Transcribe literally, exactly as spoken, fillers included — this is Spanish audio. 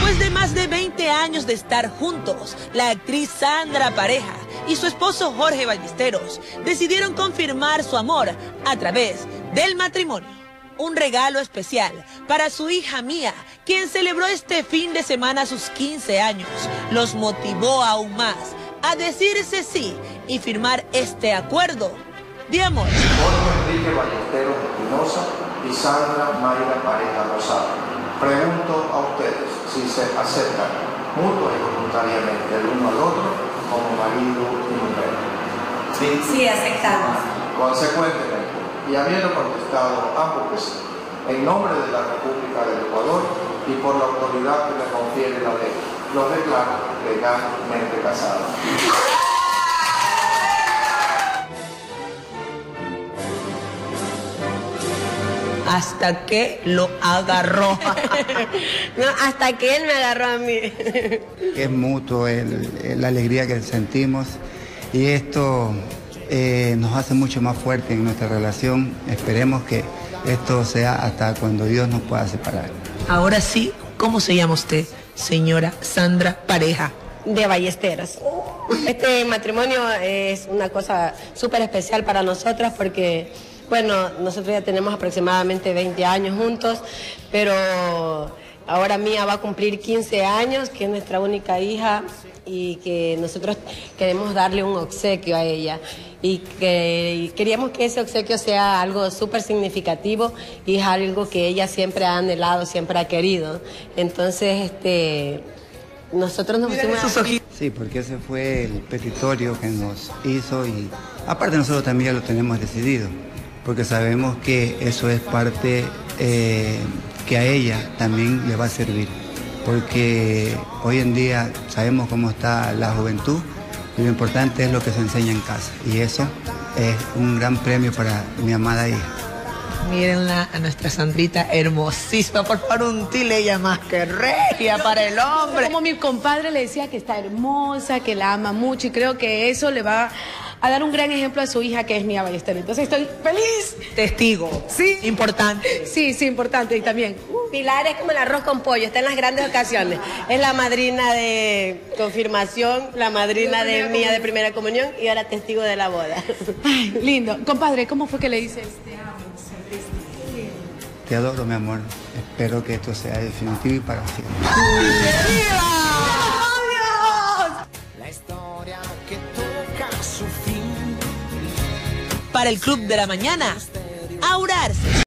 Después de más de veinte años de estar juntos, la actriz Sandra Pareja y su esposo Jorge Ballesteros decidieron confirmar su amor a través del matrimonio. Un regalo especial para su hija Mía, quien celebró este fin de semana sus quince años, los motivó aún más a decirse sí y firmar este acuerdo de amor. Jorge Enrique Ballesteros Espinosa y Sandra Mayra Pareja Rosado. Pregunto a ustedes si se aceptan mutua y voluntariamente el uno al otro como marido y mujer. Sí, sí, aceptamos. Consecuentemente, y habiendo contestado ambos que sí, en nombre de la República del Ecuador y por la autoridad que le confiere la ley, los declaro legalmente casados. Hasta que lo agarró. No, hasta que él me agarró a mí. Es mutuo el, el, la alegría que sentimos y esto eh, nos hace mucho más fuerte en nuestra relación. Esperemos que esto sea hasta cuando Dios nos pueda separar. Ahora sí, ¿cómo se llama usted, señora Sandra Pareja? De Ballesteros. Este matrimonio es una cosa súper especial para nosotras porque, bueno, nosotros ya tenemos aproximadamente veinte años juntos, pero ahora Mía va a cumplir quince años, que es nuestra única hija, y que nosotros queremos darle un obsequio a ella. Y que y queríamos que ese obsequio sea algo súper significativo y es algo que ella siempre ha anhelado, siempre ha querido. Entonces, este, nosotros nos pusimos... Sí, porque ese fue el petitorio que nos hizo y aparte nosotros también ya lo tenemos decidido, porque sabemos que eso es parte eh, que a ella también le va a servir, porque hoy en día sabemos cómo está la juventud y lo importante es lo que se enseña en casa y eso es un gran premio para mi amada hija. Mírenla a nuestra Sandrita hermosísima, por favor, un tile, ella más que regia para el hombre. Como mi compadre le decía que está hermosa, que la ama mucho y creo que eso le va a dar un gran ejemplo a su hija que es Mía Ballesteros. Entonces estoy feliz. Testigo. Sí. Importante. Sí, sí, importante y también. Pilar es como el arroz con pollo, está en las grandes ocasiones. Es la madrina de confirmación, la madrina de, de Mía de primera comunión y ahora testigo de la boda. Ay, lindo. Compadre, ¿cómo fue que le dices te amo? Te adoro, mi amor. Espero que esto sea definitivo y para siempre. La historia que toca su fin. Para el Club de la Mañana, Aurarse.